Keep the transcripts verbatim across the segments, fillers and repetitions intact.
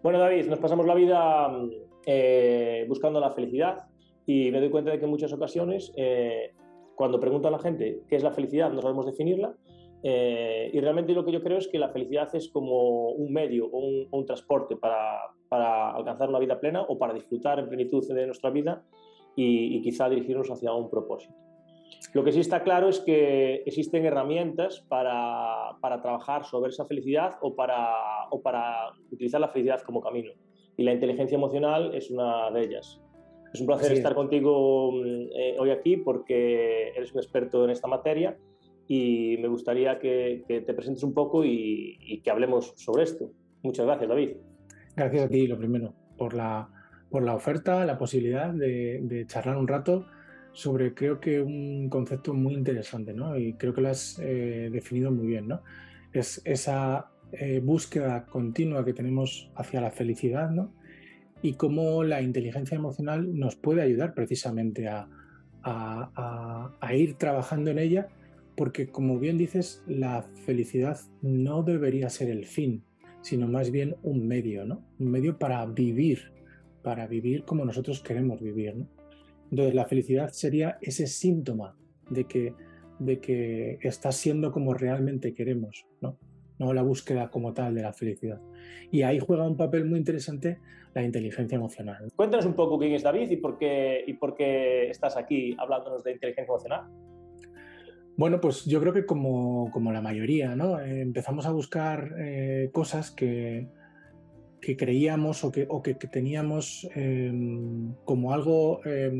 Bueno, David, nos pasamos la vida eh, buscando la felicidad y me doy cuenta de que en muchas ocasiones, eh, cuando pregunto a la gente qué es la felicidad, no sabemos definirla. Eh, y realmente lo que yo creo es que la felicidad es como un medio o un, un transporte para, para alcanzar una vida plena o para disfrutar en plenitud de nuestra vida y, y quizá dirigirnos hacia un propósito. Lo que sí está claro es que existen herramientas para, para trabajar sobre esa felicidad o para, o para utilizar la felicidad como camino. Y la inteligencia emocional es una de ellas. Es un placer Así es. estar contigo eh, hoy aquí porque eres un experto en esta materia y me gustaría que, que te presentes un poco y, y que hablemos sobre esto. Muchas gracias, David. Gracias a ti, lo primero, por la, por la oferta, la posibilidad de, de charlar un rato sobre, creo que un concepto muy interesante, ¿no? Y creo que lo has eh, definido muy bien, ¿no? Es esa eh, búsqueda continua que tenemos hacia la felicidad, ¿no? Y cómo la inteligencia emocional nos puede ayudar precisamente a, a, a, a ir trabajando en ella, porque como bien dices, la felicidad no debería ser el fin, sino más bien un medio, ¿no? Un medio para vivir, para vivir como nosotros queremos vivir, ¿no? Entonces la felicidad sería ese síntoma de que, de que está siendo como realmente queremos, ¿no? No la búsqueda como tal de la felicidad. Y ahí juega un papel muy interesante la inteligencia emocional. Cuéntanos un poco quién es David y por qué, y por qué estás aquí hablándonos de inteligencia emocional. Bueno, pues yo creo que como, como la mayoría, ¿no? Eh, empezamos a buscar eh, cosas que, que creíamos o que, o que, que teníamos eh, como algo eh,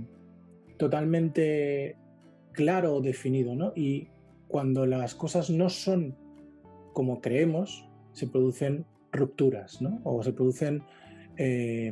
totalmente claro o definido, ¿no? Y cuando las cosas no son como creemos, se producen rupturas, ¿no? O se producen eh,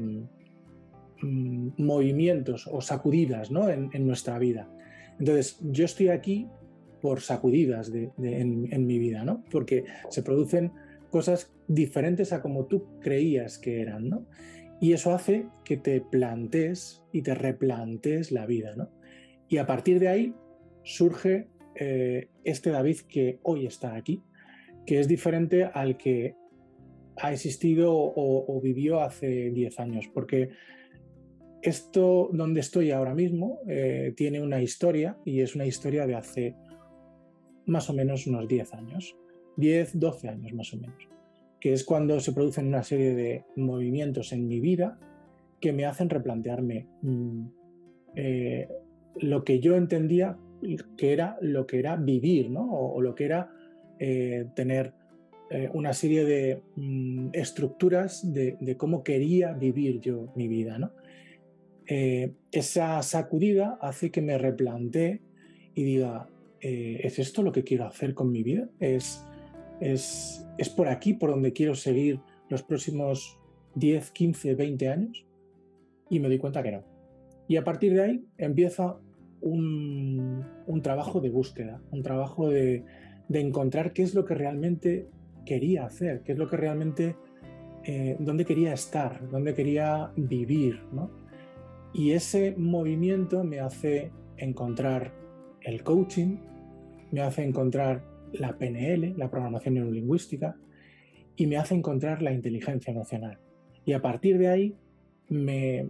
mm, movimientos o sacudidas, ¿no? en, en nuestra vida. Entonces, yo estoy aquí por sacudidas de, de, en, en mi vida, ¿no? Porque se producen cosas diferentes a como tú creías que eran, ¿no? Y eso hace que te plantees y te replantees la vida, ¿no? Y a partir de ahí surge eh, este David que hoy está aquí, que es diferente al que ha existido o, o vivió hace diez años, porque esto donde estoy ahora mismo eh, tiene una historia y es una historia de hace más o menos unos diez años, diez, doce años más o menos, que es cuando se producen una serie de movimientos en mi vida que me hacen replantearme mmm, eh, lo que yo entendía que era lo que era vivir, ¿no? o, o lo que era eh, tener eh, una serie de mmm, estructuras de, de cómo quería vivir yo mi vida, ¿no? Eh, esa sacudida hace que me replantee y diga, eh, ¿es esto lo que quiero hacer con mi vida? ¿Es, es, ¿Es por aquí por donde quiero seguir los próximos diez, quince, veinte años? Y me doy cuenta que no. Y a partir de ahí empieza un, un trabajo de búsqueda, un trabajo de, de encontrar qué es lo que realmente quería hacer, qué es lo que realmente, eh, dónde quería estar, dónde quería vivir, ¿no? Y ese movimiento me hace encontrar el coaching, me hace encontrar la P N L, la programación neurolingüística, y me hace encontrar la inteligencia emocional. Y a partir de ahí me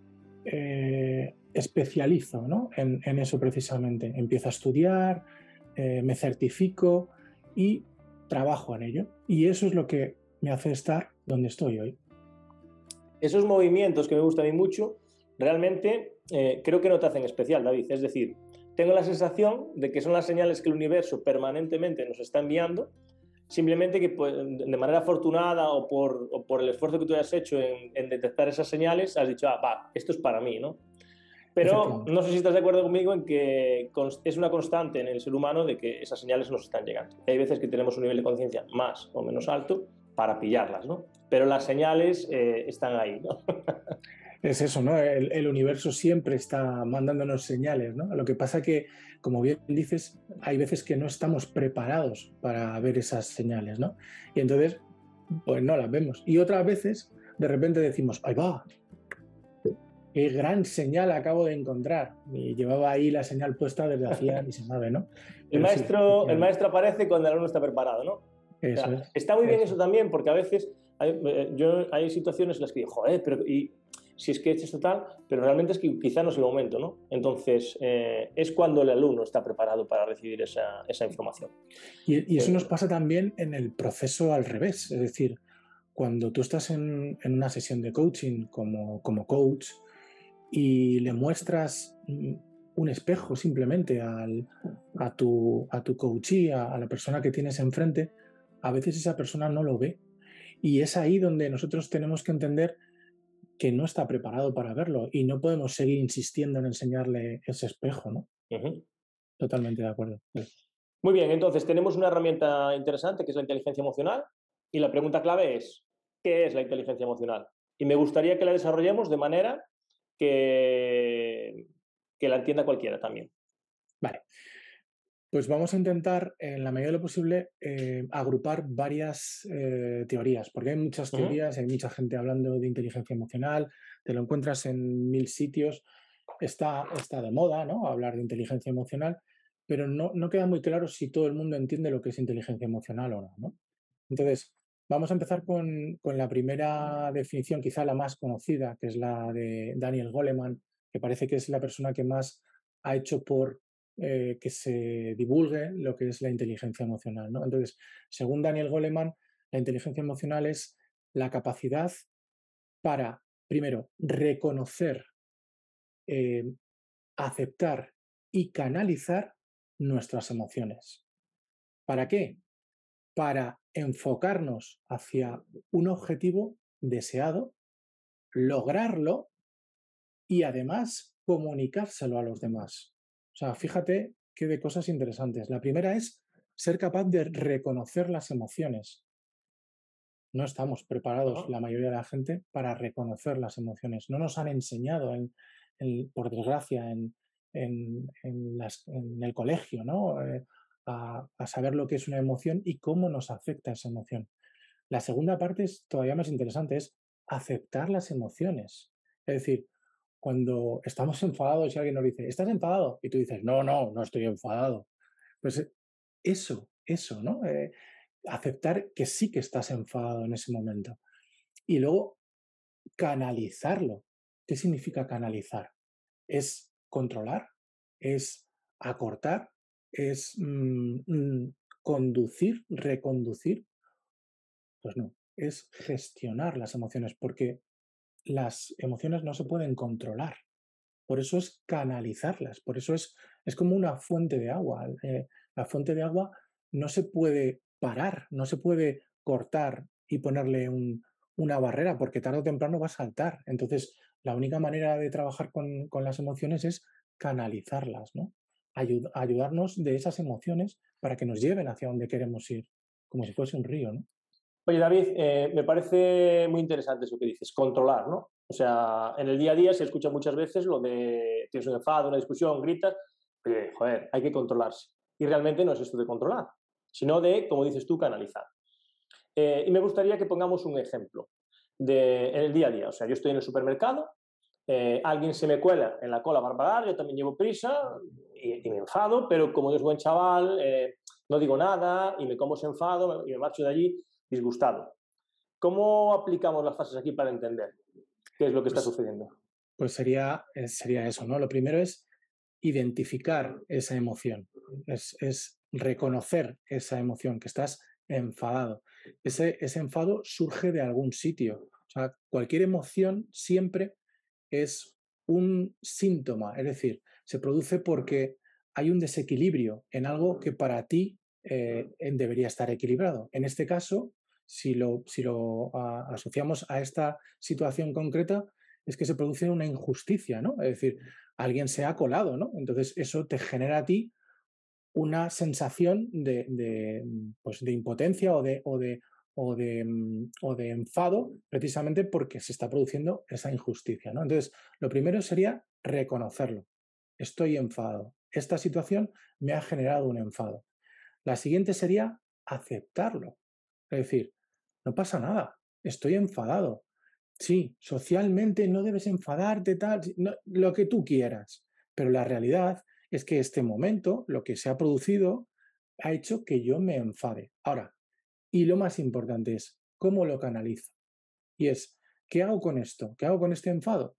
eh, especializo, ¿no? en, en eso precisamente. Empiezo a estudiar, eh, me certifico y trabajo en ello. Y eso es lo que me hace estar donde estoy hoy. Esos movimientos que me gustan a mí mucho, realmente eh, creo que no te hacen especial, David. Es decir, tengo la sensación de que son las señales que el universo permanentemente nos está enviando, simplemente que pues, de manera afortunada o por, o por el esfuerzo que tú hayas hecho en, en detectar esas señales, has dicho, ah, va, esto es para mí, ¿no? Pero no sé si estás de acuerdo conmigo en que es una constante en el ser humano de que esas señales nos están llegando. Hay veces que tenemos un nivel de conciencia más o menos alto para pillarlas, ¿no? Pero las señales eh, están ahí, ¿no? Es eso, ¿no? El, el universo siempre está mandándonos señales, ¿no? Lo que pasa que, como bien dices, hay veces que no estamos preparados para ver esas señales, ¿no? Y entonces, pues no las vemos. Y otras veces, de repente decimos, ¡ahí va! ¡Qué gran señal acabo de encontrar! Y llevaba ahí la señal puesta desde hacía ni se sabe, ¿no? El maestro, sí, el maestro aparece cuando el alumno está preparado, ¿no? Eso o sea, es. está muy bien eso. eso también, porque a veces Hay, eh, yo, hay situaciones en las que digo, joder, pero y si es que es esto tal, pero realmente es que quizá no es el momento, ¿no? Entonces, eh, es cuando el alumno está preparado para recibir esa, esa información. Y, y eso Eh, nos pasa también en el proceso al revés, es decir, cuando tú estás en, en una sesión de coaching como, como coach y le muestras mm, un espejo simplemente al, a, tu, a tu coachee, a, a la persona que tienes enfrente, a veces esa persona no lo ve. Y es ahí donde nosotros tenemos que entender que no está preparado para verlo y no podemos seguir insistiendo en enseñarle ese espejo, ¿no? ujú. Totalmente de acuerdo. Muy bien, entonces tenemos una herramienta interesante que es la inteligencia emocional y la pregunta clave es, ¿qué es la inteligencia emocional? Y me gustaría que la desarrollemos de manera que, que la entienda cualquiera también. Vale, pues vamos a intentar, en la medida de lo posible, eh, agrupar varias eh, teorías, porque hay muchas Ujú, teorías, hay mucha gente hablando de inteligencia emocional, te lo encuentras en mil sitios, está, está de moda, ¿no? Hablar de inteligencia emocional, pero no, no queda muy claro si todo el mundo entiende lo que es inteligencia emocional o no, ¿no? Entonces, vamos a empezar con, con la primera definición, quizá la más conocida, que es la de Daniel Goleman, que parece que es la persona que más ha hecho por eh, que se divulgue lo que es la inteligencia emocional, ¿no? Entonces, según Daniel Goleman, la inteligencia emocional es la capacidad para, primero, reconocer, eh, aceptar y canalizar nuestras emociones. ¿Para qué? Para enfocarnos hacia un objetivo deseado, lograrlo y además comunicárselo a los demás. O sea, fíjate qué de cosas interesantes. La primera es ser capaz de reconocer las emociones. No estamos preparados, ajá. la mayoría de la gente, para reconocer las emociones. No nos han enseñado, en, en, por desgracia, en, en, en, las, en el colegio, ¿no? Eh, a, a saber lo que es una emoción y cómo nos afecta esa emoción. La segunda parte es todavía más interesante, es aceptar las emociones. Es decir, cuando estamos enfadados y alguien nos dice, ¿estás enfadado? Y tú dices, no, no, no estoy enfadado. Pues eh, eso, eso, ¿no? Eh, aceptar que sí que estás enfadado en ese momento. Y luego canalizarlo. ¿Qué significa canalizar? Es controlar, es acortar, es mm, mm, conducir, reconducir. Pues no, es gestionar las emociones, porque las emociones no se pueden controlar. Por eso es canalizarlas, por eso es, es como una fuente de agua. Eh, la fuente de agua no se puede parar, no se puede cortar y ponerle un, una barrera, porque tarde o temprano va a saltar. Entonces, la única manera de trabajar con, con las emociones es canalizarlas, ¿no? Ayud, ayudarnos de esas emociones para que nos lleven hacia donde queremos ir, como si fuese un río, ¿no? Oye, David, eh, me parece muy interesante eso que dices, controlar, ¿no? O sea, en el día a día se escucha muchas veces lo de tienes un enfado, una discusión, gritas, pero, joder, hay que controlarse. Y realmente no es esto de controlar, sino de, como dices tú, canalizar. Eh, y me gustaría que pongamos un ejemplo de, en el día a día. O sea, yo estoy en el supermercado, eh, alguien se me cuela en la cola para pagar, yo también llevo prisa y, y me enfado, pero como yo soy buen chaval, eh, no digo nada y me como ese enfado y me marcho de allí disgustado. ¿Cómo aplicamos las fases aquí para entender qué es lo que está Pues, sucediendo? pues sería, eh, sería eso, ¿no? Lo primero es identificar esa emoción, es, es reconocer esa emoción, que estás enfadado. Ese, ese enfado surge de algún sitio. O sea, cualquier emoción siempre es un síntoma, es decir, se produce porque hay un desequilibrio en algo que para ti eh, debería estar equilibrado. En este caso, si lo, si lo a, asociamos a esta situación concreta, es que se produce una injusticia, ¿no? Es decir, alguien se ha colado, ¿no? Entonces eso te genera a ti una sensación de, de, pues de impotencia o de, o, de, o, de, mm, o de enfado precisamente porque se está produciendo esa injusticia, ¿no? Entonces, lo primero sería reconocerlo. Estoy enfadado. Esta situación me ha generado un enfado. La siguiente sería aceptarlo. Es decir, no pasa nada, estoy enfadado. Sí, socialmente no debes enfadarte, tal, no, lo que tú quieras, pero la realidad es que este momento, lo que se ha producido, ha hecho que yo me enfade. Ahora, y lo más importante es, cómo lo canalizo. Y es, ¿qué hago con esto? ¿Qué hago con este enfado?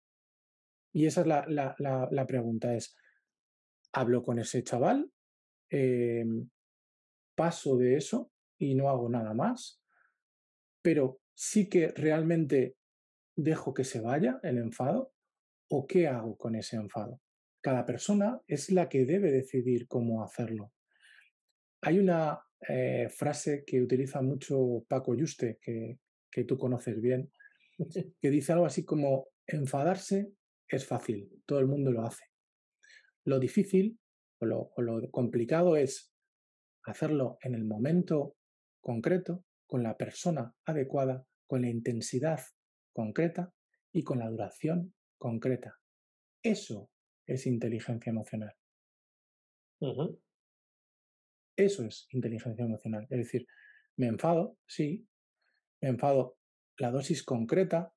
Y esa es la, la, la, la pregunta, es, ¿hablo con ese chaval? Eh, ¿Paso de eso y no hago nada más? Pero sí que realmente dejo que se vaya el enfado, ¿o qué hago con ese enfado? Cada persona es la que debe decidir cómo hacerlo. Hay una eh, frase que utiliza mucho Paco Yuste, que, que tú conoces bien, que dice algo así como, enfadarse es fácil, todo el mundo lo hace. Lo difícil o lo, o lo complicado es hacerlo en el momento concreto, con la persona adecuada, con la intensidad concreta y con la duración concreta. Eso es inteligencia emocional. Ujú. Eso es inteligencia emocional. Es decir, me enfado, sí, me enfado la dosis concreta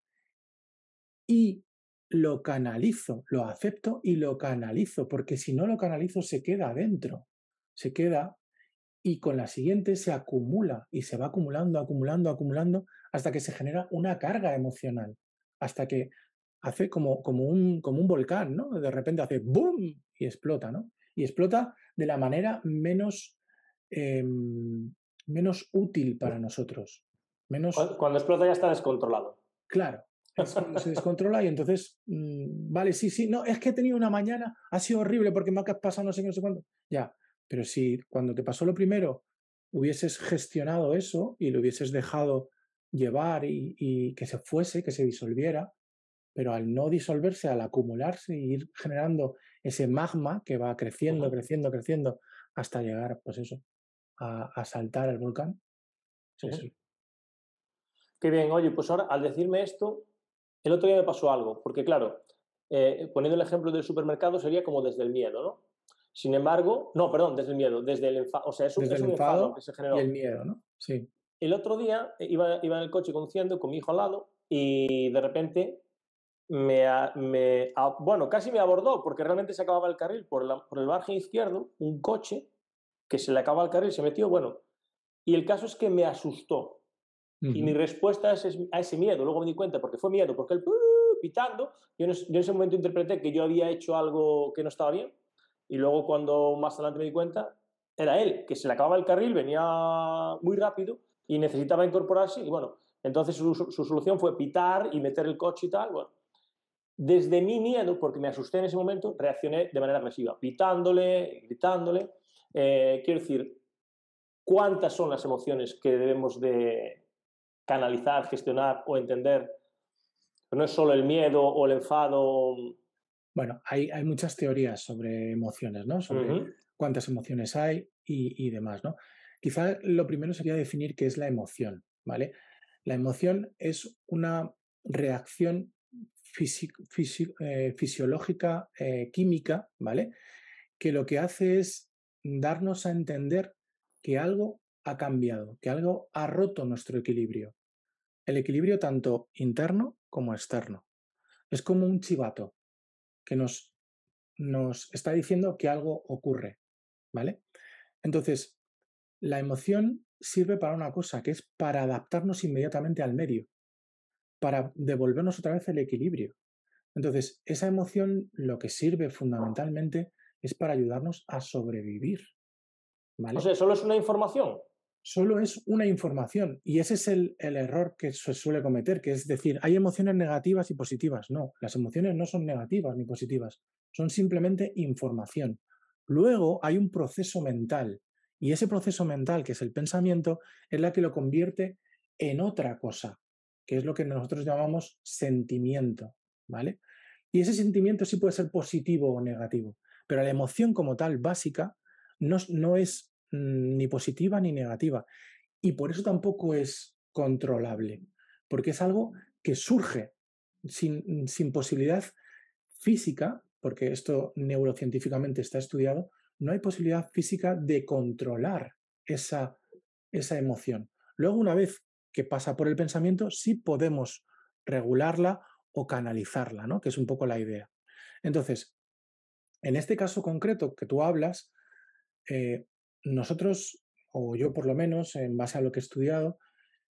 y lo canalizo, lo acepto y lo canalizo, porque si no lo canalizo se queda adentro, se queda y con la siguiente se acumula y se va acumulando, acumulando, acumulando hasta que se genera una carga emocional, hasta que hace como, como, un, como un volcán, ¿no? De repente hace ¡boom! Y explota, ¿no? Y explota de la manera menos, eh, menos útil para nosotros, menos Cuando, cuando explota ya está descontrolado. claro. Es cuando se descontrola y entonces, mmm, vale, sí, sí, no, es que he tenido una mañana, ha sido horrible porque me ha pasado no sé qué, no sé cuánto. Ya, pero si cuando te pasó lo primero hubieses gestionado eso y lo hubieses dejado llevar y, y que se fuese, que se disolviera, pero al no disolverse, al acumularse y ir generando ese magma que va creciendo, Ujú, creciendo, creciendo, hasta llegar, pues eso, a, a saltar el volcán. Sí, ujú. sí. Qué bien, oye, pues ahora al decirme esto, el otro día me pasó algo, porque claro, eh, poniendo el ejemplo del supermercado sería como desde el miedo, ¿no? Sin embargo, no, perdón, desde el miedo, desde el enfado, o sea, es un, Desde es el un enfado que enfado se y el generó. miedo, ¿no? Sí. El otro día eh, iba, iba en el coche conduciendo con mi hijo al lado y de repente me, a- me a- bueno, casi me abordó porque realmente se acababa el carril por, la- por el margen izquierdo, un coche que se le acababa el carril, se metió, bueno, y el caso es que me asustó. Y mi Ujú. respuesta a ese, a ese miedo, luego me di cuenta, porque fue miedo, porque él ¡uh! Pitando, yo en, ese, yo en ese momento interpreté que yo había hecho algo que no estaba bien, y luego cuando más adelante me di cuenta, era él, que se le acababa el carril, venía muy rápido y necesitaba incorporarse, y bueno, entonces su, su solución fue pitar y meter el coche y tal, bueno. Desde mi miedo, porque me asusté en ese momento, reaccioné de manera agresiva, pitándole, gritándole. Eh, quiero decir, ¿cuántas son las emociones que debemos de canalizar, gestionar o entender? No es solo el miedo o el enfado. Bueno, hay, hay muchas teorías sobre emociones, ¿no? Sobre Ujú, cuántas emociones hay y, y demás, ¿no? Quizá lo primero sería definir qué es la emoción, ¿vale? La emoción es una reacción fisi- fisi- eh, fisiológica, eh, química, ¿vale? Que lo que hace es darnos a entender que algo ha cambiado, que algo ha roto nuestro equilibrio. El equilibrio tanto interno como externo. Es como un chivato que nos nos está diciendo que algo ocurre, ¿vale? Entonces, la emoción sirve para una cosa, que es para adaptarnos inmediatamente al medio, para devolvernos otra vez el equilibrio. Entonces, esa emoción lo que sirve fundamentalmente es para ayudarnos a sobrevivir, o ¿vale? sea, solo es una información. Solo es una información y ese es el, el error que se suele cometer, que es decir, hay emociones negativas y positivas. No, las emociones no son negativas ni positivas, son simplemente información. Luego hay un proceso mental y ese proceso mental, que es el pensamiento, es la que lo convierte en otra cosa, que es lo que nosotros llamamos sentimiento, ¿vale? Y ese sentimiento sí puede ser positivo o negativo, pero la emoción como tal básica no, no es mm, ni positiva ni negativa. Y por eso tampoco es controlable, porque es algo que surge sin, sin posibilidad física, porque esto neurocientíficamente está estudiado, no hay posibilidad física de controlar esa, esa emoción. Luego, una vez que pasa por el pensamiento, sí podemos regularla o canalizarla, ¿no? Que es un poco la idea. Entonces, en este caso concreto que tú hablas, eh, nosotros, o yo por lo menos, en base a lo que he estudiado,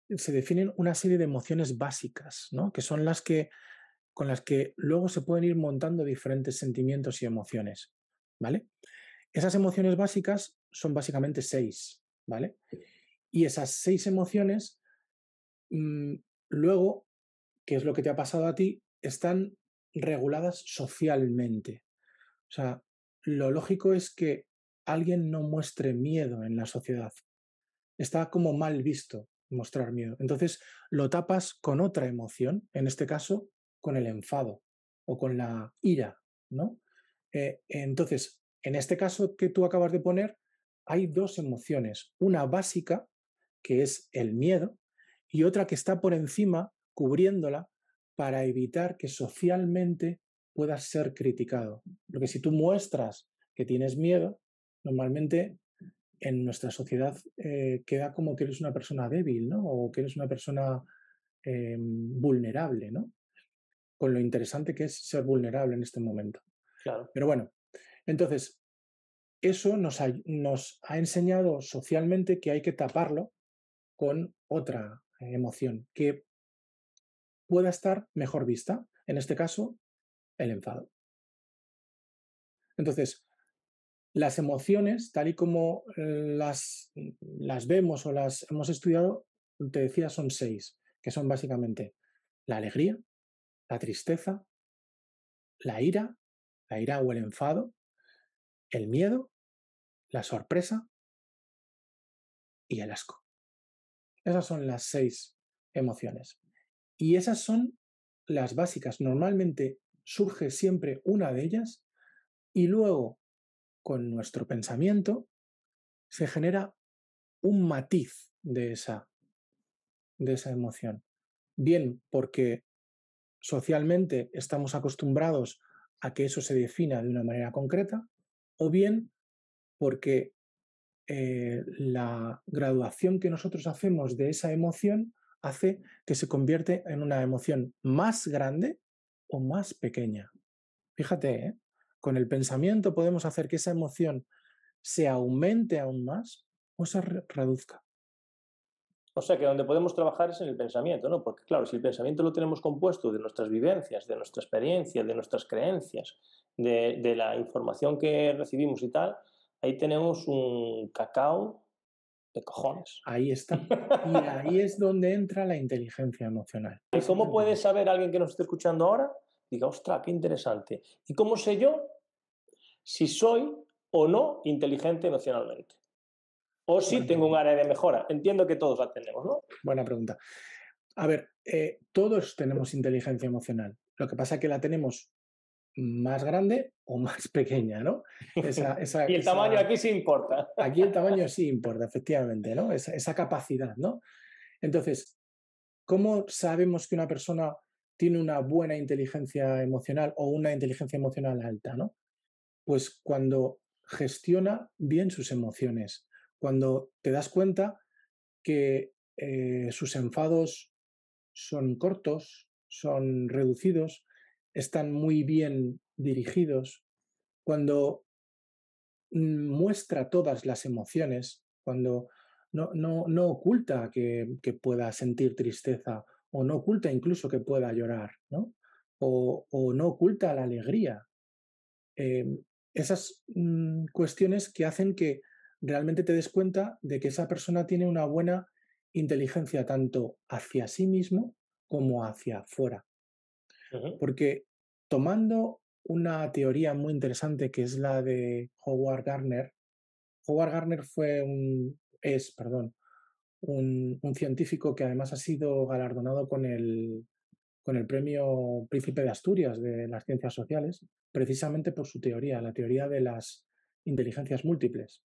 se definen una serie de emociones básicas, ¿no? Que son las que, con las que luego se pueden ir montando diferentes sentimientos y emociones, ¿vale? Esas emociones básicas son básicamente seis, ¿vale? Y esas seis emociones, mmm, luego, que es lo que te ha pasado a ti, están reguladas socialmente. O sea, lo lógico es que alguien no muestre miedo en la sociedad. Está como mal visto mostrar miedo. Entonces lo tapas con otra emoción, en este caso con el enfado o con la ira, ¿no? Eh, entonces, en este caso que tú acabas de poner, hay dos emociones. Una básica, que es el miedo, y otra que está por encima, cubriéndola, para evitar que socialmente puedas ser criticado. Porque si tú muestras que tienes miedo, normalmente en nuestra sociedad eh, queda como que eres una persona débil, ¿no? O que eres una persona eh, vulnerable, ¿no? Con lo interesante que es ser vulnerable en este momento. Claro. Pero bueno, entonces, eso nos ha, nos ha enseñado socialmente que hay que taparlo con otra emoción que pueda estar mejor vista. En este caso, el enfado. Entonces, las emociones, tal y como las, las vemos o las hemos estudiado, te decía, son seis, que son básicamente la alegría, la tristeza, la ira, la ira o el enfado, el miedo, la sorpresa y el asco. Esas son las seis emociones. Y esas son las básicas. Normalmente surge siempre una de ellas y luego, con nuestro pensamiento, se genera un matiz de esa, de esa emoción. Bien porque socialmente estamos acostumbrados a que eso se defina de una manera concreta, o bien porque eh, la graduación que nosotros hacemos de esa emoción hace que se convierte en una emoción más grande o más pequeña. Fíjate, ¿eh? Con el pensamiento podemos hacer que esa emoción se aumente aún más o se re reduzca. O sea que donde podemos trabajar es en el pensamiento, ¿no? Porque claro, si el pensamiento lo tenemos compuesto de nuestras vivencias, de nuestra experiencia, de nuestras creencias, de, de la información que recibimos y tal, ahí tenemos un cacao de cojones. Ahí está. Y ahí es donde entra la inteligencia emocional. ¿Y cómo puede saber alguien que nos esté escuchando ahora? Diga, ostras, qué interesante. ¿Y cómo sé yo si soy o no inteligente emocionalmente? O si Buena tengo un pregunta. área de mejora. Entiendo que todos la tenemos, ¿no? Buena pregunta. A ver, eh, todos tenemos inteligencia emocional. Lo que pasa es que la tenemos más grande o más pequeña, ¿no? Esa, esa, Y el tamaño esa... aquí sí importa. Aquí el tamaño sí importa, efectivamente, ¿no? Esa, esa capacidad, ¿no? Entonces, ¿cómo sabemos que una persona tiene una buena inteligencia emocional o una inteligencia emocional alta, ¿no? Pues cuando gestiona bien sus emociones, cuando te das cuenta que eh, sus enfados son cortos, son reducidos, están muy bien dirigidos, cuando mm, muestra todas las emociones, cuando no, no, no oculta que, que pueda sentir tristeza o no oculta incluso que pueda llorar, ¿no? O, o no oculta la alegría. Eh, esas mm, cuestiones que hacen que realmente te des cuenta de que esa persona tiene una buena inteligencia tanto hacia sí mismo como hacia afuera. Ujú. Porque tomando una teoría muy interesante que es la de Howard Gardner, Howard Gardner fue un, es, perdón, un, un científico que además ha sido galardonado con el, con el premio Príncipe de Asturias de las Ciencias Sociales, precisamente por su teoría, la teoría de las inteligencias múltiples.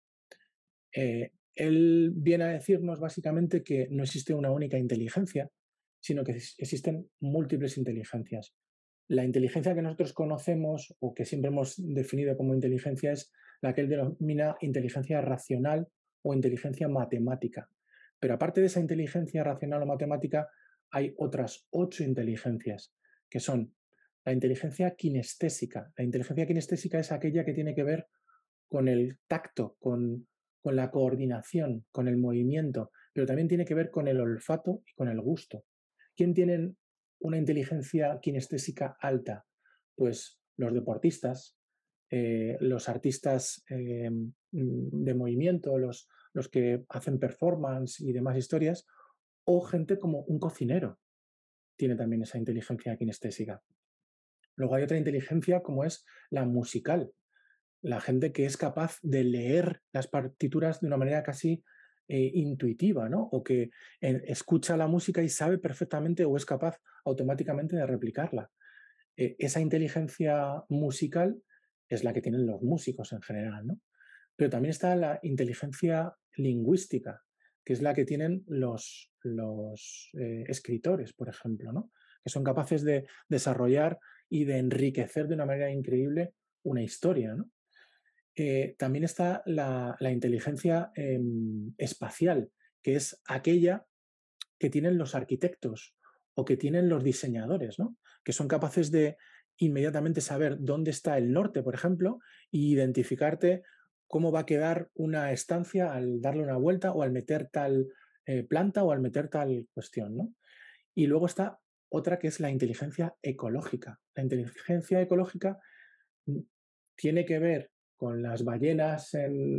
Eh, él viene a decirnos básicamente que no existe una única inteligencia, sino que existen múltiples inteligencias. La inteligencia que nosotros conocemos o que siempre hemos definido como inteligencia es la que él denomina inteligencia racional o inteligencia matemática. Pero aparte de esa inteligencia racional o matemática, hay otras ocho inteligencias, que son la inteligencia kinestésica. La inteligencia kinestésica es aquella que tiene que ver con el tacto, con, con la coordinación, con el movimiento, pero también tiene que ver con el olfato y con el gusto. ¿Quién tienen una inteligencia kinestésica alta? Pues los deportistas, eh, los artistas eh, mm, de movimiento, los, los que hacen performance y demás historias, o gente como un cocinero tiene también esa inteligencia kinestésica. Luego hay otra inteligencia como es la musical, la gente que es capaz de leer las partituras de una manera casi eh, intuitiva, ¿no? O que eh, escucha la música y sabe perfectamente o es capaz automáticamente de replicarla. Eh, esa inteligencia musical es la que tienen los músicos en general, ¿no? Pero también está la inteligencia lingüística, que es la que tienen los, los eh, escritores, por ejemplo, ¿no? Que son capaces de desarrollar y de enriquecer de una manera increíble una historia, ¿no? Eh, también está la, la inteligencia eh, espacial, que es aquella que tienen los arquitectos o que tienen los diseñadores, ¿no? Que son capaces de inmediatamente saber dónde está el norte, por ejemplo, e identificarte cómo va a quedar una estancia al darle una vuelta o al meter tal eh, planta o al meter tal cuestión, ¿no? Y luego está otra que es la inteligencia ecológica. La inteligencia ecológica mm, tiene que ver con las ballenas en,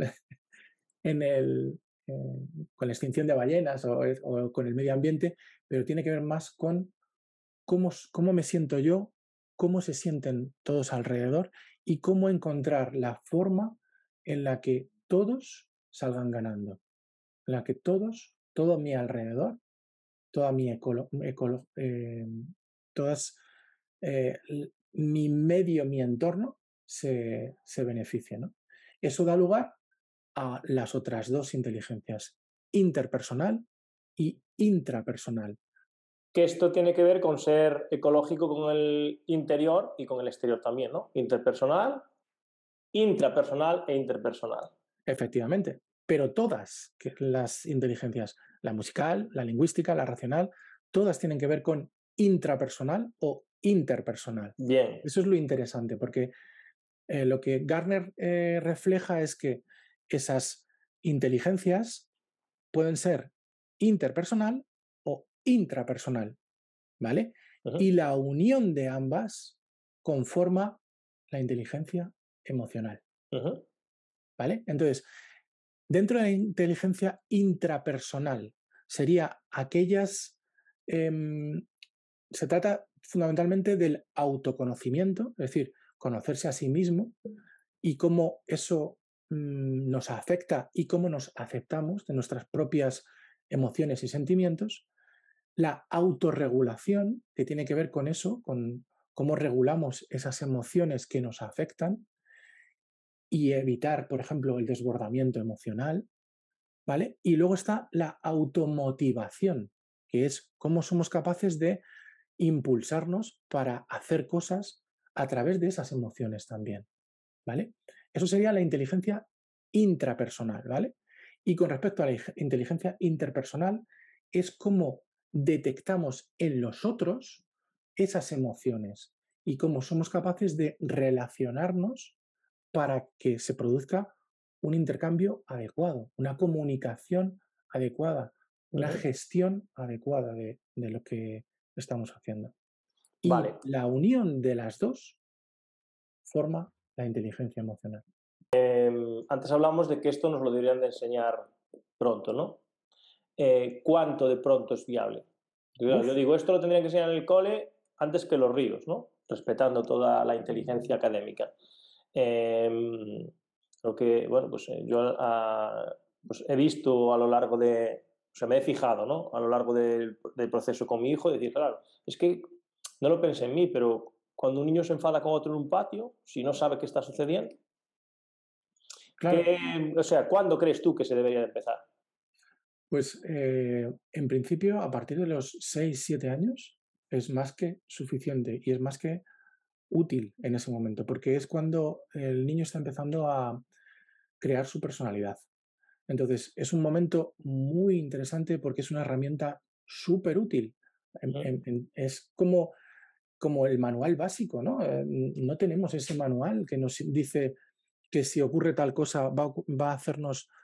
en el, eh, con la extinción de ballenas o, o, con el medio ambiente, pero tiene que ver más con cómo, cómo me siento yo, cómo se sienten todos alrededor y cómo encontrar la forma en la que todos salgan ganando, en la que todos, todo mi alrededor, toda mi ecolo, ecolo, eh, todas, eh, mi medio, mi entorno se, se beneficie, ¿no? Eso da lugar a las otras dos inteligencias, interpersonal y intrapersonal. Que esto tiene que ver con ser ecológico con el interior y con el exterior también, ¿no? Interpersonal, intrapersonal e interpersonal. Efectivamente, pero todas las inteligencias, la musical, la lingüística, la racional, todas tienen que ver con intrapersonal o interpersonal. Bien. Eso es lo interesante, porque eh, lo que Gardner eh, refleja es que esas inteligencias pueden ser interpersonal o intrapersonal, ¿vale? Uh-huh. Y la unión de ambas conforma la inteligencia emocional, uh-huh. ¿vale? Entonces, dentro de la inteligencia intrapersonal sería aquellas, eh, se trata fundamentalmente del autoconocimiento, es decir, conocerse a sí mismo y cómo eso mmm, nos afecta y cómo nos aceptamos de nuestras propias emociones y sentimientos. La autorregulación, que tiene que ver con eso, con cómo regulamos esas emociones que nos afectan y evitar, por ejemplo, el desbordamiento emocional, ¿vale? Y luego está la automotivación, que es cómo somos capaces de impulsarnos para hacer cosas a través de esas emociones también, ¿vale? Eso sería la inteligencia intrapersonal, ¿vale? Y con respecto a la inteligencia interpersonal, es cómo detectamos en los otros esas emociones y cómo somos capaces de relacionarnos para que se produzca un intercambio adecuado, una comunicación adecuada, una Uh-huh. gestión adecuada de, de lo que estamos haciendo. Y Vale. la unión de las dos forma la inteligencia emocional. Eh, antes hablamos de que esto nos lo deberían de enseñar pronto, ¿no? Eh, ¿Cuánto de pronto es viable? Yo, yo digo, esto lo tendrían que enseñar en el cole antes que los ríos, ¿no? Respetando toda la inteligencia académica. Eh, lo que, bueno, pues eh, yo a, pues he visto a lo largo de, o sea, me he fijado, ¿no? A lo largo del, del proceso con mi hijo, decir, claro, es que no lo pensé en mí, pero cuando un niño se enfada con otro en un patio, si no sabe qué está sucediendo, Claro, ¿qué, o sea, ¿cuándo crees tú que se debería de empezar? pues eh, en principio a partir de los seis siete años es más que suficiente y es más que útil en ese momento, porque es cuando el niño está empezando a crear su personalidad. Entonces, es un momento muy interesante porque es una herramienta súper útil. En- Uh-huh. en- en- es como, como el manual básico, ¿no? Eh, no tenemos ese manual que nos dice que si ocurre tal cosa va, a ocu- va a hacernos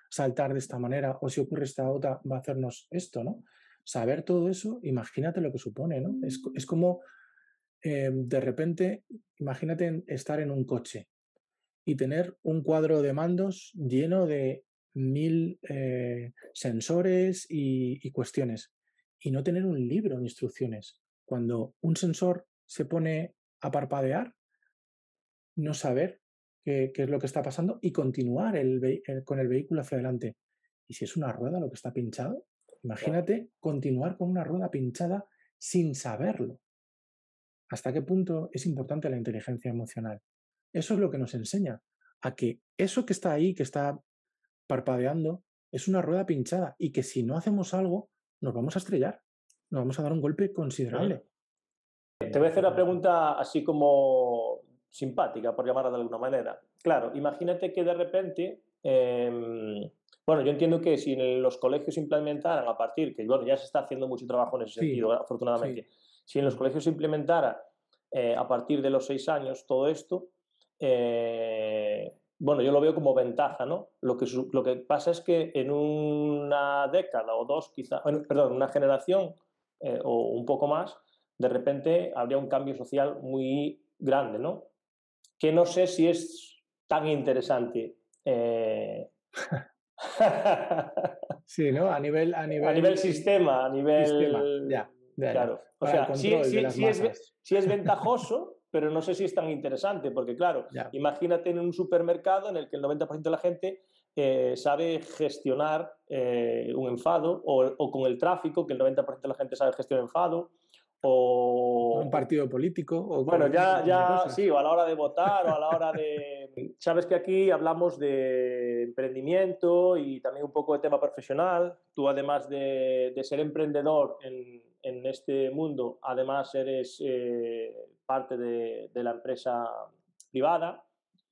saltar de esta manera, o si ocurre esta otra, va a hacernos esto, ¿no? Saber todo eso, imagínate lo que supone, ¿no? Es, es como eh, de repente, imagínate estar en un coche y tener un cuadro de mandos lleno de mil eh, sensores y, y cuestiones y no tener un libro de instrucciones. Cuando un sensor se pone a parpadear, no saber qué, qué es lo que está pasando y continuar el ve- el- con el vehículo hacia adelante. Y si es una rueda lo que está pinchado, Claro. imagínate continuar con una rueda pinchada sin saberlo. ¿Hasta qué punto es importante la inteligencia emocional? Eso es lo que nos enseña a que eso que está ahí, que está parpadeando, es una rueda pinchada y que si no hacemos algo, nos vamos a estrellar, nos vamos a dar un golpe Ujú. considerable. Te voy a hacer una pregunta así como simpática, por llamarla de alguna manera. Claro, imagínate que de repente, eh, bueno, yo entiendo que si en los colegios se implementaran a partir, que bueno, ya se está haciendo mucho trabajo en ese Sí, sentido, afortunadamente, sí, si en los mm, colegios se implementara eh, a partir de los seis años todo esto, eh, bueno, yo lo veo como ventaja, ¿no? Lo que, su- lo que pasa es que en una década o dos, quizá, bueno, perdón, una generación eh, o un poco más, de repente habría un cambio social muy grande, ¿no? Que no sé si es tan interesante. Eh... sí, ¿no? A nivel, a a nivel nivel sistema, a sistema, nivel... ya, ya, ya. Claro. O Para el sea, sí, control de sí, las sí, es, masas, sí es ventajoso, pero no sé si es tan interesante, porque claro, ya. imagínate en un supermercado en el que el noventa por ciento de la gente eh, sabe gestionar eh, un enfado, o, o, con el tráfico, que el noventa por ciento de la gente sabe gestionar enfado, Con un o, partido político o bueno, con un ya, montón de ya cosas. sí, o a la hora de votar o a la hora de... Sabes que aquí hablamos de emprendimiento y también un poco de tema profesional. Tú, además de, de ser emprendedor en, en, este mundo, además eres eh, parte de, de, la empresa privada.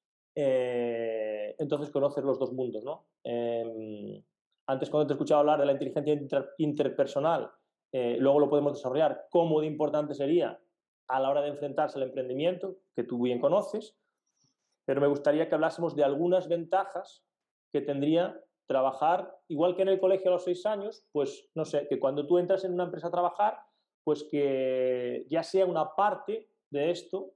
Eh, entonces conoces los dos mundos, ¿no? Eh, antes, cuando te he escuchado hablar de la inteligencia inter, interpersonal, eh, luego lo podemos desarrollar, cómo de importante sería a la hora de enfrentarse al emprendimiento, que tú bien conoces, pero me gustaría que hablásemos de algunas ventajas que tendría trabajar, igual que en el colegio a los seis años, pues no sé, que cuando tú entras en una empresa a trabajar, pues que ya sea una parte de esto.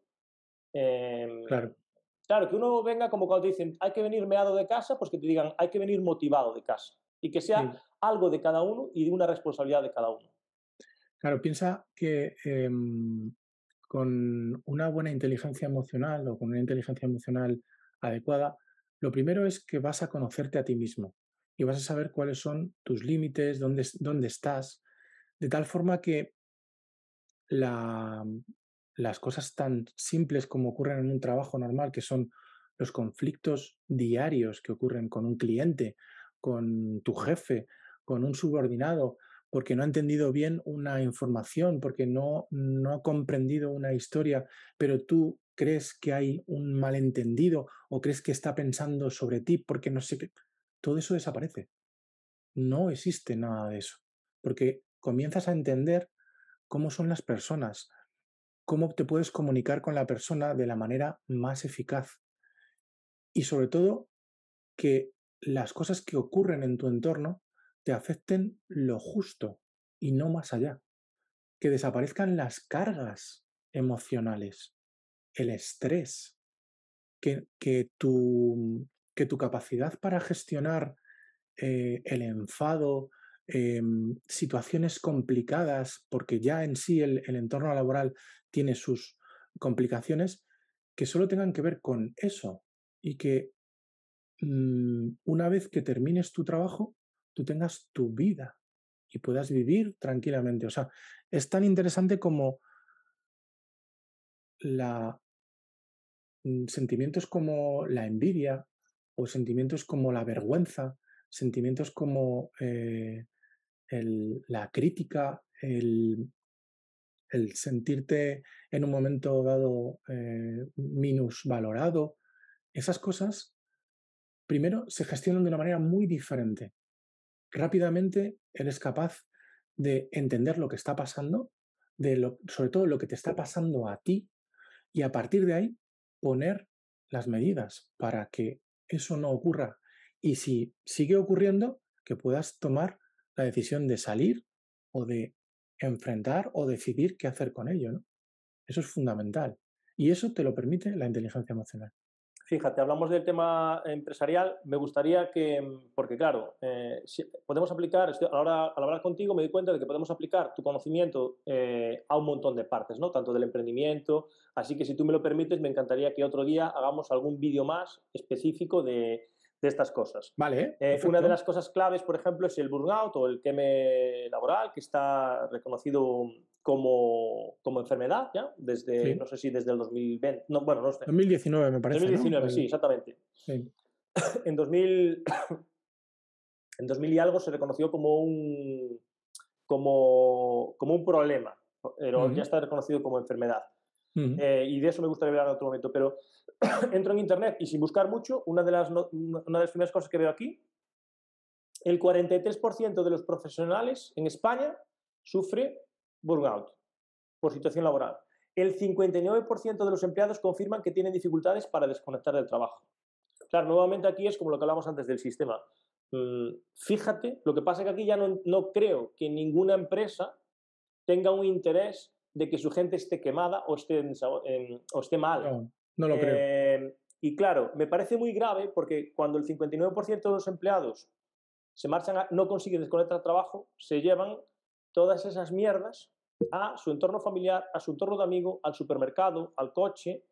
Eh, Claro, claro, que uno venga como cuando te dicen hay que venir meado de casa, pues que te digan hay que venir motivado de casa y que sea sí. algo de cada uno y de una responsabilidad de cada uno. Claro, piensa que em, con una buena inteligencia emocional o con una inteligencia emocional adecuada, lo primero es que vas a conocerte a ti mismo y vas a saber cuáles son tus límites, dónde, es- dónde estás, de tal forma que la- las cosas tan simples como ocurren en un trabajo normal, que son los conflictos diarios que ocurren con un cliente, con tu jefe, con un subordinado, porque no ha entendido bien una información, porque no, no ha comprendido una historia, pero tú crees que hay un malentendido o crees que está pensando sobre ti porque no sé qué. Todo eso desaparece. No existe nada de eso, porque comienzas a entender cómo son las personas, cómo te puedes comunicar con la persona de la manera más eficaz y sobre todo que las cosas que ocurren en tu entorno te afecten lo justo y no más allá, que desaparezcan las cargas emocionales, el estrés, que, que, tu, que tu capacidad para gestionar eh, el enfado, eh, situaciones complicadas, porque ya en sí el, el entorno laboral tiene sus complicaciones, que solo tengan que ver con eso y que mmm, una vez que termines tu trabajo, tú tengas tu vida y puedas vivir tranquilamente. O sea, es tan interesante como la, mm, sentimientos como la envidia o sentimientos como la vergüenza, sentimientos como eh, el- la crítica, el, el sentirte en un momento dado eh, minusvalorado, esas cosas primero se gestionan de una manera muy diferente. Rápidamente eres capaz de entender lo que está pasando, de lo, sobre todo lo que te está pasando a ti, y a partir de ahí poner las medidas para que eso no ocurra y si sigue ocurriendo, que puedas tomar la decisión de salir o de enfrentar o decidir qué hacer con ello, ¿no? Eso es fundamental. Y eso te lo permite la inteligencia emocional. Fíjate, hablamos del tema empresarial. Me gustaría que, porque claro, eh, si podemos aplicar, estoy, ahora al hablar contigo me doy cuenta de que podemos aplicar tu conocimiento eh, a un montón de partes, ¿no? Tanto del emprendimiento, así que si tú me lo permites, me encantaría que otro día hagamos algún vídeo más específico de, de estas cosas. Vale, Eh, una de perfecto. las cosas claves, por ejemplo, es el burnout o el queme laboral, que está reconocido como, como enfermedad, ¿ya? Desde, Sí. no sé si desde el dos mil veinte, no, bueno, no sé. dos mil diecinueve me parece, ¿no? dos mil diecinueve, sí, El- exactamente. sí. En dos mil, en dos mil y algo se reconoció como un, como, como un problema, pero ya Ujú, está reconocido como enfermedad. ujú. Eh, y de eso me gustaría hablar en otro momento, pero entro en internet y sin buscar mucho, una de, las no- una de las primeras cosas que veo aquí, el cuarenta y tres por ciento de los profesionales en España sufre burnout por situación laboral. El cincuenta y nueve por ciento de los empleados confirman que tienen dificultades para desconectar del trabajo. Claro, nuevamente aquí es como lo que hablamos antes del sistema. Mm, fíjate, lo que pasa es que aquí ya no, no creo que ninguna empresa tenga un interés de que su gente esté quemada o esté, en, en, o esté mal. No, no lo creo. Eh, y claro, me parece muy grave porque cuando el cincuenta y nueve por ciento de los empleados se marchan, a, no consiguen desconectar el trabajo, se llevan todas esas mierdas a su entorno familiar, a su entorno de amigo, al supermercado, al coche,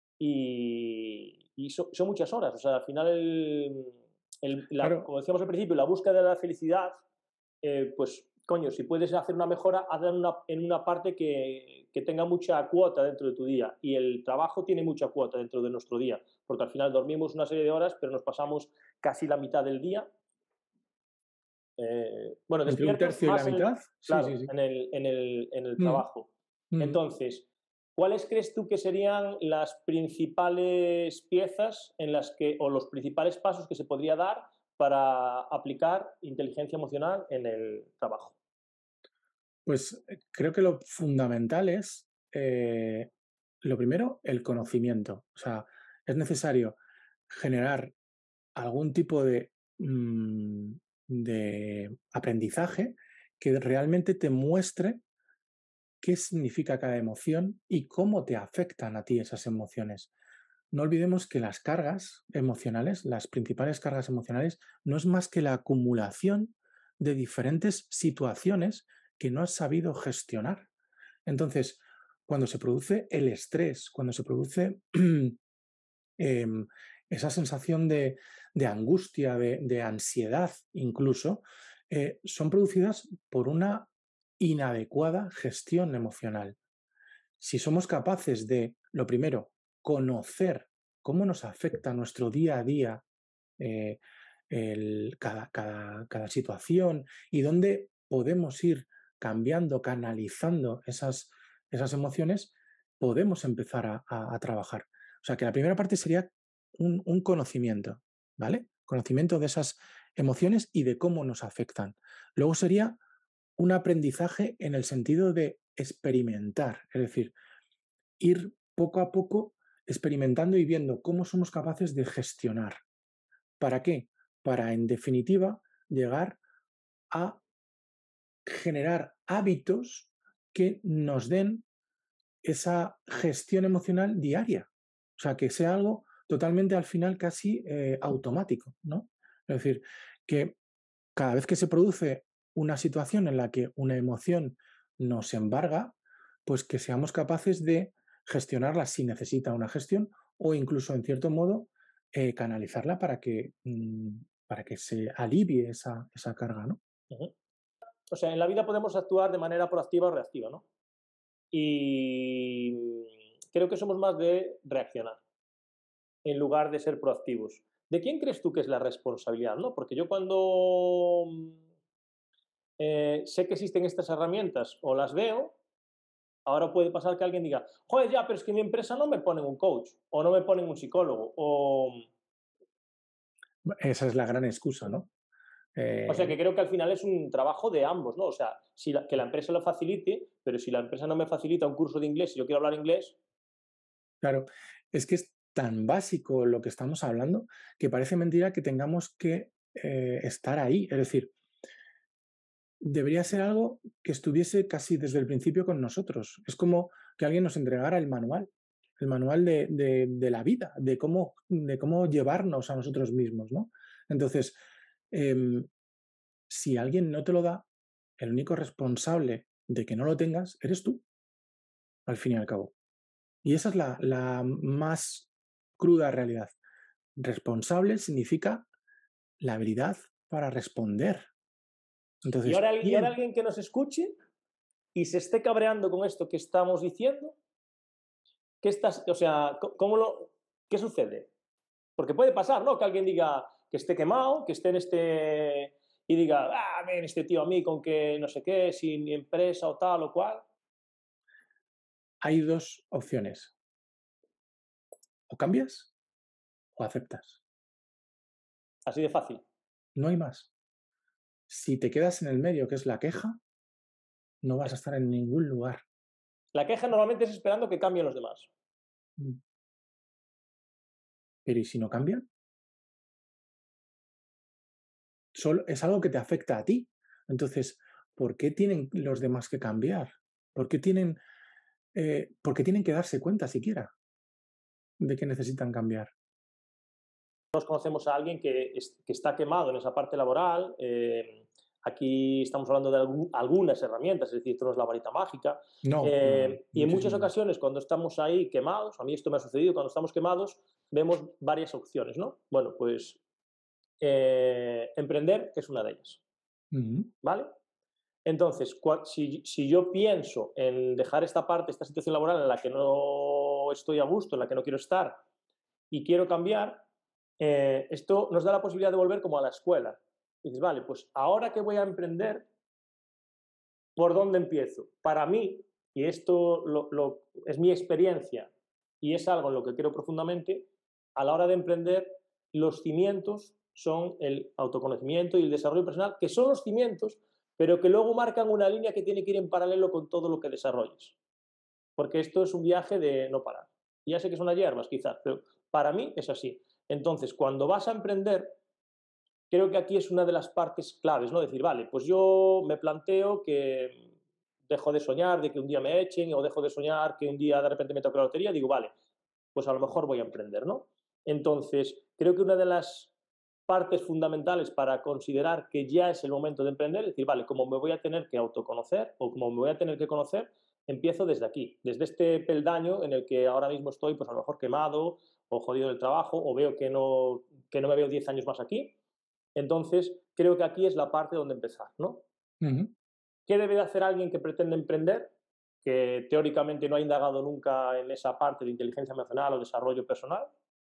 y, y so, son muchas horas. O sea, al final, el, el, la, Claro, como decíamos al principio, la búsqueda de la felicidad, eh, pues, coño, si puedes hacer una mejora, hazla en una, en una parte que, que tenga mucha cuota dentro de tu día. Y el trabajo tiene mucha cuota dentro de nuestro día, porque al final dormimos una serie de horas, pero nos pasamos casi la mitad del día eh, bueno, entre un despiertos tercio y la más en el, mitad, sí, sí, claro, sí. en el, en el, en el Mm, trabajo. mm. Entonces, ¿cuáles crees tú que serían las principales piezas en las que, o los principales pasos que se podría dar para aplicar inteligencia emocional en el trabajo? Pues eh, creo que lo fundamental es, eh, lo primero, el conocimiento. O sea, es necesario generar algún tipo de, mm, de aprendizaje que realmente te muestre qué significa cada emoción y cómo te afectan a ti esas emociones. No olvidemos que las cargas emocionales, las principales cargas emocionales, no es más que la acumulación de diferentes situaciones que no has sabido gestionar. Entonces, cuando se produce el estrés, cuando se produce eh, esa sensación de, de angustia, de, de, ansiedad incluso, eh, son producidas por una inadecuada gestión emocional. Si somos capaces de, lo primero, conocer cómo nos afecta nuestro día a día eh, el, cada, cada, cada situación y dónde podemos ir cambiando, canalizando esas, esas emociones, podemos empezar a, a, a trabajar. O sea que la primera parte sería un, un conocimiento, ¿vale? Conocimiento de esas emociones y de cómo nos afectan. Luego sería un aprendizaje en el sentido de experimentar, es decir, ir poco a poco experimentando y viendo cómo somos capaces de gestionar. ¿Para qué? Para, en definitiva, llegar a generar hábitos que nos den esa gestión emocional diaria. O sea, que sea algo totalmente al final casi eh, automático, ¿no? Es decir, que cada vez que se produce una situación en la que una emoción nos embarga, pues que seamos capaces de gestionarla si necesita una gestión o incluso, en cierto modo, eh, canalizarla para que, mmm, para que se alivie esa, esa carga, ¿no? Uh -huh. O sea, en la vida podemos actuar de manera proactiva o reactiva, ¿no? Y creo que somos más de reaccionar en lugar de ser proactivos. ¿De quién crees tú que es la responsabilidad? ¿No? Porque yo cuando eh, sé que existen estas herramientas o las veo, ahora puede pasar que alguien diga, joder, ya, pero es que en mi empresa no me ponen un coach o no me ponen un psicólogo. O, Esa es la gran excusa, ¿no? o sea, que Eh, creo que al final es un trabajo de ambos, ¿no? O sea, si la, que la empresa lo facilite, pero si la empresa no me facilita un curso de inglés y yo quiero hablar inglés. claro, es que es tan básico lo que estamos hablando que parece mentira que tengamos que eh, estar ahí. Es decir, debería ser algo que estuviese casi desde el principio con nosotros. Es como que alguien nos entregara el manual, el manual de, de- de la vida, de cómo, de cómo llevarnos a nosotros mismos, ¿no? Entonces, em, si alguien no te lo da, el único responsable de que no lo tengas eres tú, al fin y al cabo. Y esa es la, la más cruda realidad. Responsable significa la habilidad para responder. Y Entonces, ahora, y ahora ¿quién? alguien que nos escuche y se esté cabreando con esto que estamos diciendo, ¿qué estás, o sea, cómo lo, qué sucede? Porque puede pasar, ¿no? Que alguien diga que esté quemado, que esté en este y diga, ah, ven este tío a mí con que no sé qué, sin mi empresa o tal o cual. Hay dos opciones. O cambias o aceptas. Así de fácil. No hay más. Si te quedas en el medio, que es la queja, no vas a estar en ningún lugar. La queja normalmente es esperando que cambien los demás. Mm. Pero ¿y si no cambian? Solo es algo que te afecta a ti. Entonces, ¿por qué tienen los demás que cambiar? ¿Por qué tienen, eh, por qué tienen que darse cuenta siquiera de que necesitan cambiar? Nos conocemos a alguien que, es, que está quemado en esa parte laboral. Eh, aquí estamos hablando de algún, algunas herramientas, es decir, esto no es la varita mágica. No, no, no, Eh, y en muchas muchísimo más. ocasiones, cuando estamos ahí quemados, a mí esto me ha sucedido, cuando estamos quemados, vemos varias opciones, ¿no? Bueno, pues eh, emprender es una de ellas, Ujú. ¿vale? Entonces, si, si, yo pienso en dejar esta parte, esta situación laboral en la que no estoy a gusto, en la que no quiero estar y quiero cambiar, eh, esto nos da la posibilidad de volver como a la escuela. Y dices, vale, pues ahora que voy a emprender, ¿por dónde empiezo? Para mí, y esto lo, lo, es mi experiencia y es algo en lo que creo profundamente, a la hora de emprender, los cimientos son el autoconocimiento y el desarrollo personal, que son los cimientos, pero que luego marcan una línea que tiene que ir en paralelo con todo lo que desarrolles. Porque esto es un viaje de no parar. Y ya sé que son las hierbas, quizás, pero para mí es así. Entonces, cuando vas a emprender, creo que aquí es una de las partes claves, ¿no? Decir, vale, pues yo me planteo que dejo de soñar de que un día me echen o dejo de soñar que un día de repente me toque la lotería, digo, vale, pues a lo mejor voy a emprender, ¿no? Entonces, creo que una de las partes fundamentales para considerar que ya es el momento de emprender es decir, vale, como me voy a tener que autoconocer o como me voy a tener que conocer, empiezo desde aquí, desde este peldaño en el que ahora mismo estoy, pues a lo mejor quemado o jodido del trabajo o veo que no, que no me veo diez años más aquí. Entonces, creo que aquí es la parte donde empezar, ¿no? Ujú. ¿Qué debe de hacer alguien que pretende emprender, que teóricamente no ha indagado nunca en esa parte de inteligencia emocional o desarrollo personal?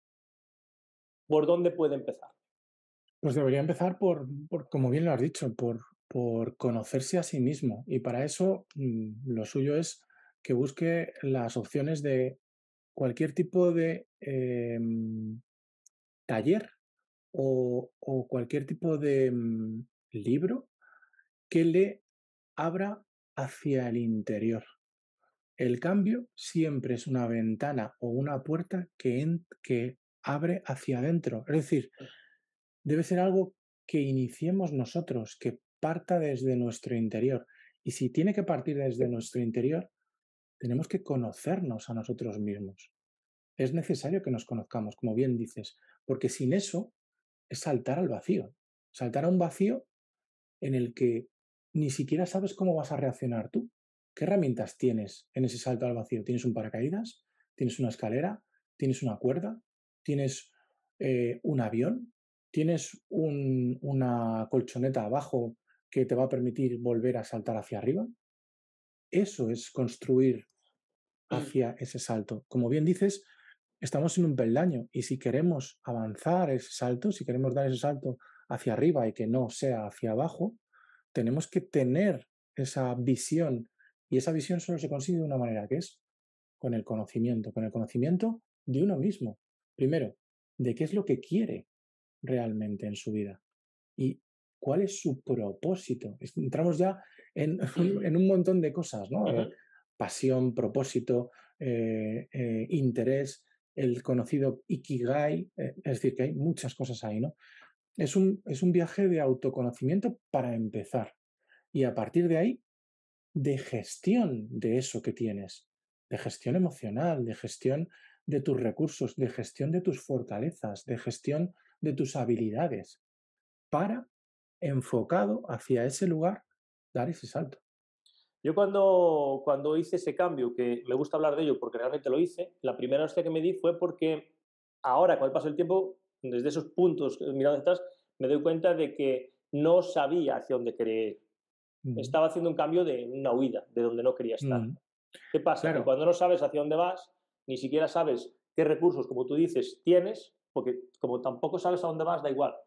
¿Por dónde puede empezar? Pues debería empezar por, por, como bien lo has dicho, por, por conocerse a sí mismo. Y para eso mm, lo suyo es que busque las opciones de cualquier tipo de em, taller o, o cualquier tipo de mm, libro que le abra hacia el interior. El cambio siempre es una ventana o una puerta que, en- que abre hacia adentro. Es decir, debe ser algo que iniciemos nosotros, que parta desde nuestro interior. Y si tiene que partir desde nuestro interior, tenemos que conocernos a nosotros mismos. Es necesario que nos conozcamos, como bien dices, porque sin eso es saltar al vacío. Saltar a un vacío en el que ni siquiera sabes cómo vas a reaccionar tú. ¿Qué herramientas tienes en ese salto al vacío? ¿Tienes un paracaídas? ¿Tienes una escalera? ¿Tienes una cuerda? ¿Tienes eh, un avión? ¿Tienes un, una colchoneta abajo que te va a permitir volver a saltar hacia arriba? Eso es construir hacia ese salto. Como bien dices, estamos en un peldaño y si queremos avanzar ese salto, si queremos dar ese salto hacia arriba y que no sea hacia abajo, tenemos que tener esa visión y esa visión solo se consigue de una manera, que es con el conocimiento, con el conocimiento de uno mismo. Primero, de qué es lo que quiere realmente en su vida y cuál es su propósito. Entramos ya en, en un montón de cosas, ¿no? Eh, Uh-huh. pasión, propósito, eh, eh, interés. el conocido Ikigai, eh, es decir, que hay muchas cosas ahí, ¿no? Es un, es un viaje de autoconocimiento para empezar y a partir de ahí, de gestión de eso que tienes, de gestión emocional, de gestión de tus recursos, de gestión de tus fortalezas, de gestión de tus habilidades, para, enfocado hacia ese lugar, dar ese salto. Yo cuando, cuando hice ese cambio, que me gusta hablar de ello porque realmente lo hice, la primera hostia que me di fue porque ahora, con el paso del tiempo, desde esos puntos eh, mirando hacia atrás, me doy cuenta de que no sabía hacia dónde quería ir. Mm, Estaba haciendo un cambio de una huida, de donde no quería estar. mm, ¿Qué pasa? Que claro, cuando no sabes hacia dónde vas, ni siquiera sabes qué recursos, como tú dices, tienes, porque como tampoco sabes a dónde vas, da igual.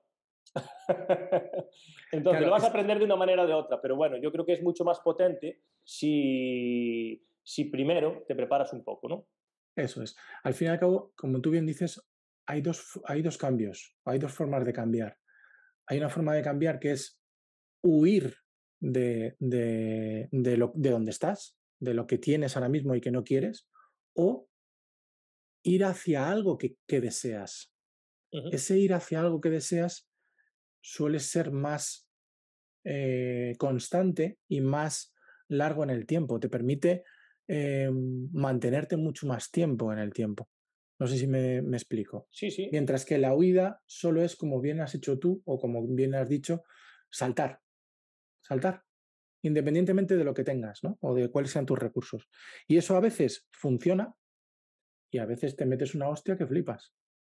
Entonces lo claro, vas a es, aprender de una manera o de otra, pero bueno, yo creo que es mucho más potente si, si primero te preparas un poco, ¿no? eso es. Al fin y al cabo, como tú bien dices, hay dos, f- hay dos cambios, hay dos formas de cambiar. Hay una forma de cambiar que es huir de, de, de, lo, de donde estás, de lo que tienes ahora mismo y que no quieres, o ir hacia algo que, que deseas. Ujú. Ese ir hacia algo que deseas suele ser más eh, constante y más largo en el tiempo. Te permite eh, mantenerte mucho más tiempo en el tiempo. No sé si me, me explico. Sí, sí, Mientras que la huida solo es, como bien has hecho tú o como bien has dicho, saltar, saltar, independientemente de lo que tengas, ¿no? O de cuáles sean tus recursos. Y eso a veces funciona y a veces te metes una hostia que flipas.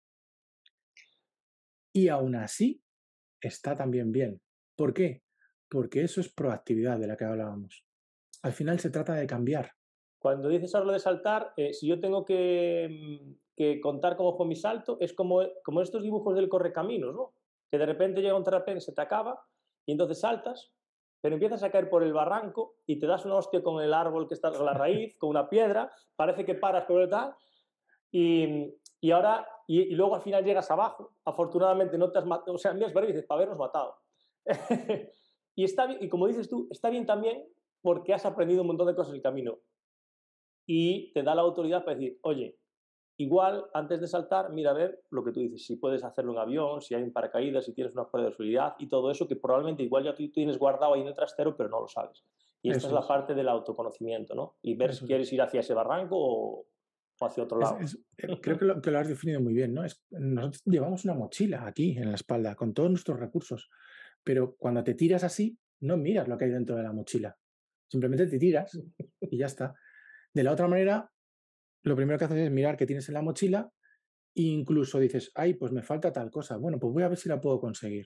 Y aún así está también bien. ¿Por qué? Porque eso es proactividad de la que hablábamos. Al final se trata de cambiar. cuando dices ahora lo de saltar, eh, si yo tengo que, mm, que contar cómo fue mi salto, es como, como estos dibujos del correcaminos, ¿no? Que de repente llega un terrapén, se te acaba y entonces saltas, pero empiezas a caer por el barranco y te das una hostia con el árbol que está con la raíz, con una piedra, parece que paras por el tal y, y ahora, y, y, luego al final llegas abajo, afortunadamente no te has matado, o sea, miras para y dices, para habernos matado. y, está bien, y como dices tú, está bien también porque has aprendido un montón de cosas en el camino y te da la autoridad para decir, oye, igual antes de saltar, mira a ver lo que tú dices, si puedes hacerlo en avión, si hay un paracaídas, si tienes una prueba de seguridad y todo eso que probablemente igual ya tú tienes guardado ahí en el trastero, pero no lo sabes. Y esta es Eso la es, parte del autoconocimiento, ¿no? Y ver si eso es. quieres ir hacia ese barranco o, o hacia otro Es, lado. es, eh, creo que lo, que lo has definido muy bien, ¿no? Es, nosotros llevamos una mochila aquí en la espalda con todos nuestros recursos, pero cuando te tiras así, no miras lo que hay dentro de la mochila. Simplemente te tiras y ya está. De la otra manera, lo primero que haces es mirar qué tienes en la mochila e incluso dices, ay, pues me falta tal cosa. Bueno, pues voy a ver si la puedo conseguir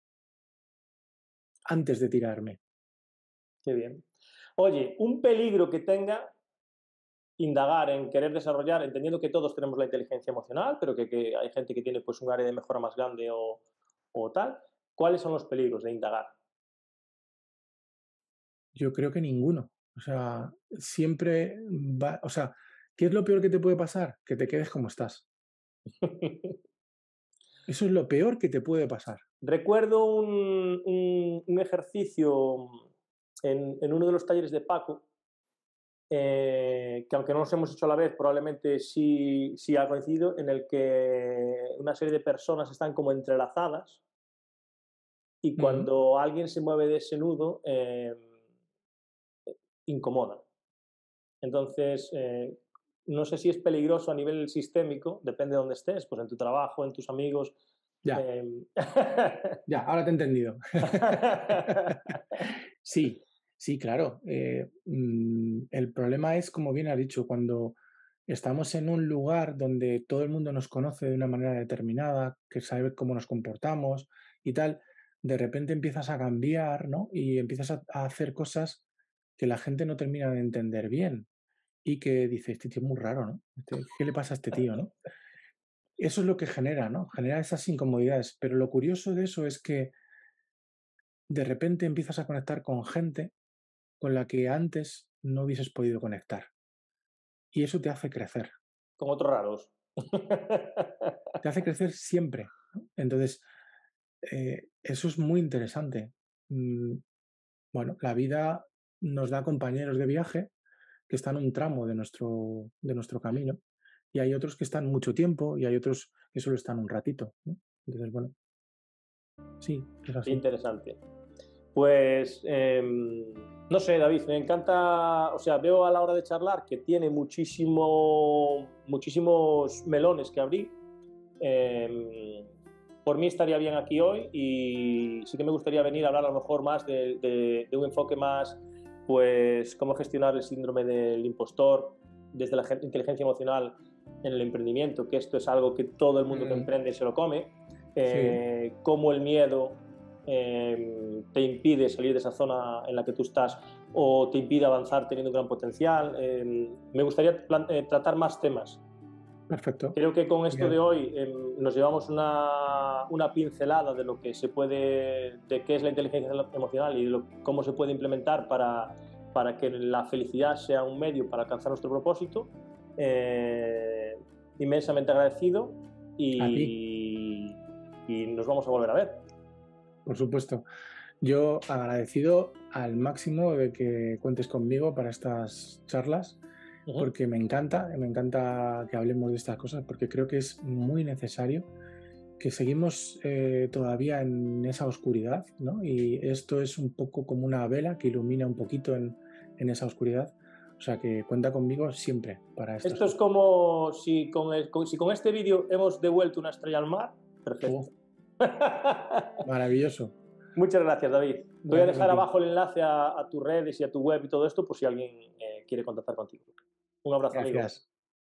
antes de tirarme. Qué bien. Oye, un peligro que tenga indagar en querer desarrollar, entendiendo que todos tenemos la inteligencia emocional, pero que, que hay gente que tiene pues un área de mejora más grande o, o tal, ¿cuáles son los peligros de indagar? Yo creo que ninguno. O sea, siempre va, o sea, ¿qué es lo peor que te puede pasar? Que te quedes como estás. Eso es lo peor que te puede pasar. Recuerdo un, un- un ejercicio en, en uno de los talleres de Paco, eh, que aunque no los hemos hecho a la vez, probablemente sí, sí ha coincidido, en el que una serie de personas están como entrelazadas y Mm. cuando alguien se mueve de ese nudo, eh, incomoda. Entonces, eh, no sé si es peligroso a nivel sistémico, depende de dónde estés, pues en tu trabajo, en tus amigos. Ya, eh, ya, ahora te he entendido. Sí, sí, claro. Eh, mm, el problema es, como bien has dicho, cuando estamos en un lugar donde todo el mundo nos conoce de una manera determinada, que sabe cómo nos comportamos y tal, de repente empiezas a cambiar, ¿no? Y empiezas a, a hacer cosas que la gente no termina de entender bien y que dice, este tío es muy raro, ¿no? Este, ¿qué le pasa a este tío, no? Eso es lo que genera, ¿no? Genera esas incomodidades. Pero lo curioso de eso es que de repente empiezas a conectar con gente con la que antes no hubieses podido conectar. Y eso te hace crecer. con otros raros. Te hace crecer siempre, ¿no? Entonces, eh, eso es muy interesante. Mm, bueno, la vida nos da compañeros de viaje que están un tramo de nuestro, de nuestro camino y hay otros que están mucho tiempo y hay otros que solo están un ratito, ¿no? Entonces, bueno, sí, es Qué así. interesante. Pues, eh, no sé, David, me encanta, o sea, veo a la hora de charlar que tiene muchísimo, muchísimos melones que abrir. Eh, por mí estaría bien aquí hoy y sí que me gustaría venir a hablar a lo mejor más de, de, de un enfoque más, pues, cómo gestionar el síndrome del impostor desde la inteligencia emocional en el emprendimiento, que esto es algo que todo el mundo que Mm, emprende se lo come, sí, eh, cómo el miedo eh, te impide salir de esa zona en la que tú estás o te impide avanzar teniendo un gran potencial. Eh, me gustaría eh, tratar más temas. perfecto. Creo que con esto de Genial. hoy eh, nos llevamos una, una, pincelada de lo que se puede, de qué es la inteligencia emocional y de lo, cómo se puede implementar para, para que la felicidad sea un medio para alcanzar nuestro propósito. Eh, inmensamente agradecido A ti, y, y nos vamos a volver a ver. por supuesto. Yo agradecido al máximo de que cuentes conmigo para estas charlas, Uh -huh. porque me encanta, me encanta que hablemos de estas cosas, porque creo que es muy necesario, que seguimos eh, todavía en esa oscuridad, ¿no? Y esto es un poco como una vela que ilumina un poquito en, en esa oscuridad. O sea que cuenta conmigo siempre para estas Esto es cosas. como si con, el, si con este vídeo hemos devuelto una estrella al mar. Perfecto. Oh, maravilloso. Muchas gracias, David. Te voy a Gracias a dejar ti. abajo el enlace a, a tus redes y a tu web y todo esto por si alguien eh, quiere contactar contigo. Un abrazo, amigo. Gracias.